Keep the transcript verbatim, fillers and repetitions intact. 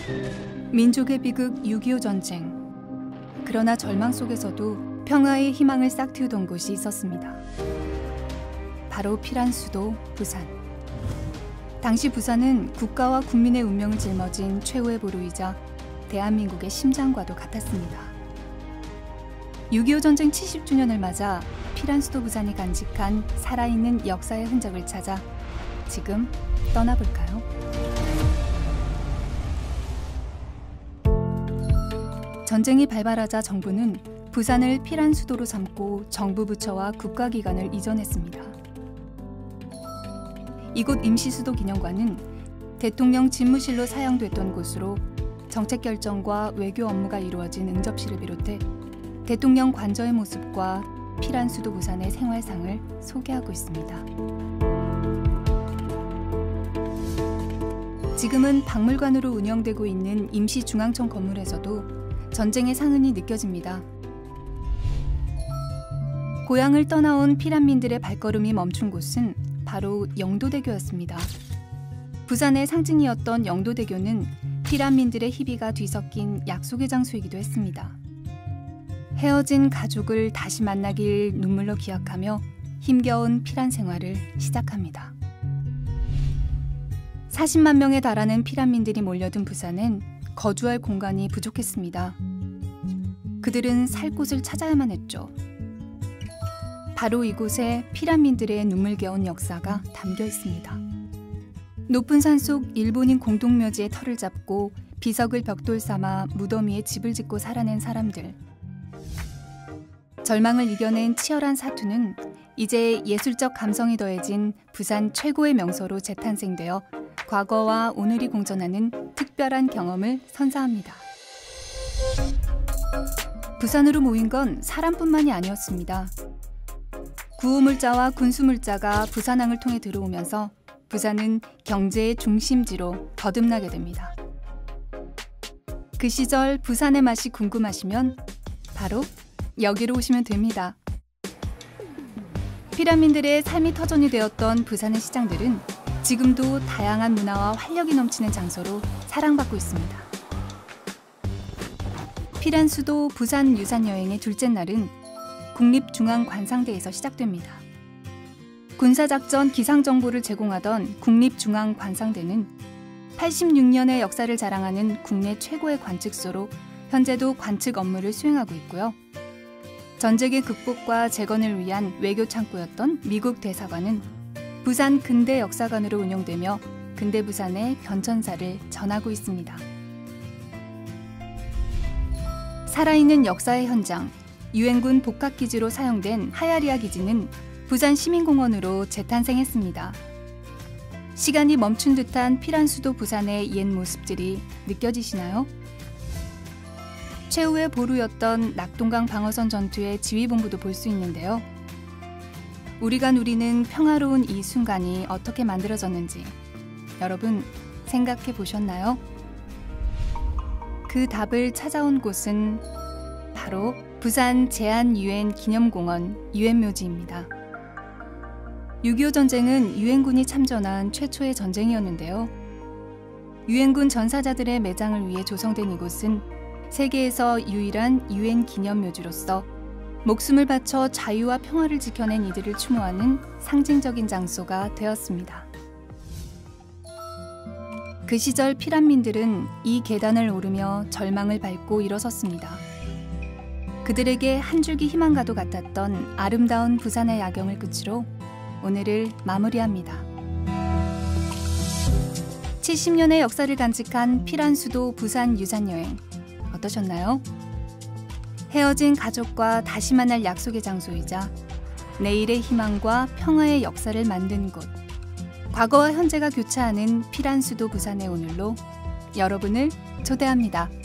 민족의 비극 육이오 전쟁. 그러나 절망 속에서도 평화의 희망을 싹틔우던 곳이 있었습니다. 바로 피란 수도 부산. 당시 부산은 국가와 국민의 운명을 짊어진 최후의 보루이자 대한민국의 심장과도 같았습니다. 육이오 전쟁 칠십 주년을 맞아 피란 수도 부산이 간직한 살아있는 역사의 흔적을 찾아 지금 떠나볼까요? 전쟁이 발발하자 정부는 부산을 피란 수도로 삼고 정부 부처와 국가기관을 이전했습니다. 이곳 임시수도 기념관은 대통령 집무실로 사용됐던 곳으로 정책 결정과 외교 업무가 이루어진 응접실을 비롯해 대통령 관저의 모습과 피란 수도 부산의 생활상을 소개하고 있습니다. 지금은 박물관으로 운영되고 있는 임시중앙청 건물에서도 전쟁의 상흔이 느껴집니다. 고향을 떠나온 피란민들의 발걸음이 멈춘 곳은 바로 영도대교였습니다. 부산의 상징이었던 영도대교는 피란민들의 희비가 뒤섞인 약속의 장소이기도 했습니다. 헤어진 가족을 다시 만나길 눈물로 기약하며 힘겨운 피란 생활을 시작합니다. 사십만 명에 달하는 피란민들이 몰려든 부산엔 거주할 공간이 부족했습니다. 그들은 살 곳을 찾아야만 했죠. 바로 이곳에 피란민들의 눈물겨운 역사가 담겨 있습니다. 높은 산속 일본인 공동묘지의 터를 잡고 비석을 벽돌 삼아 무덤 위에 집을 짓고 살아낸 사람들. 절망을 이겨낸 치열한 사투는 이제 예술적 감성이 더해진 부산 최고의 명소로 재탄생되어 과거와 오늘이 공존하는 특별한 경험을 선사합니다. 부산으로 모인 건 사람뿐만이 아니었습니다. 구호물자와 군수물자가 부산항을 통해 들어오면서 부산은 경제의 중심지로 거듭나게 됩니다. 그 시절 부산의 맛이 궁금하시면 바로 여기로 오시면 됩니다. 피란민들의 삶이 터전이 되었던 부산의 시장들은 지금도 다양한 문화와 활력이 넘치는 장소로 사랑받고 있습니다. 피란 수도 부산 유산 여행의 둘째 날은 국립중앙관상대에서 시작됩니다. 군사작전 기상정보를 제공하던 국립중앙관상대는 팔십육 년의 역사를 자랑하는 국내 최고의 관측소로 현재도 관측 업무를 수행하고 있고요. 전쟁의 극복과 재건을 위한 외교 창구였던 미국 대사관은 부산 근대 역사관으로 운영되며 근대 부산의 변천사를 전하고 있습니다. 살아있는 역사의 현장, 유엔군 복합기지로 사용된 하야리아 기지는 부산 시민공원으로 재탄생했습니다. 시간이 멈춘 듯한 피란 수도 부산의 옛 모습들이 느껴지시나요? 최후의 보루였던 낙동강 방어선 전투의 지휘본부도 볼 수 있는데요. 우리가 누리는 평화로운 이 순간이 어떻게 만들어졌는지 여러분 생각해 보셨나요? 그 답을 찾아온 곳은 바로 부산 제한유엔 기념공원 유엔묘지입니다. 육이오 전쟁은 유엔군이 참전한 최초의 전쟁이었는데요. 유엔군 전사자들의 매장을 위해 조성된 이곳은 세계에서 유일한 유엔 기념묘지로서 목숨을 바쳐 자유와 평화를 지켜낸 이들을 추모하는 상징적인 장소가 되었습니다. 그 시절 피란민들은 이 계단을 오르며 절망을 밟고 일어섰습니다. 그들에게 한 줄기 희망과도 같았던 아름다운 부산의 야경을 끝으로 오늘을 마무리합니다. 칠십 년의 역사를 간직한 피란 수도 부산 유산여행 어떠셨나요? 헤어진 가족과 다시 만날 약속의 장소이자 내일의 희망과 평화의 역사를 만든 곳, 과거와 현재가 교차하는 피란 수도 부산의 오늘로 여러분을 초대합니다.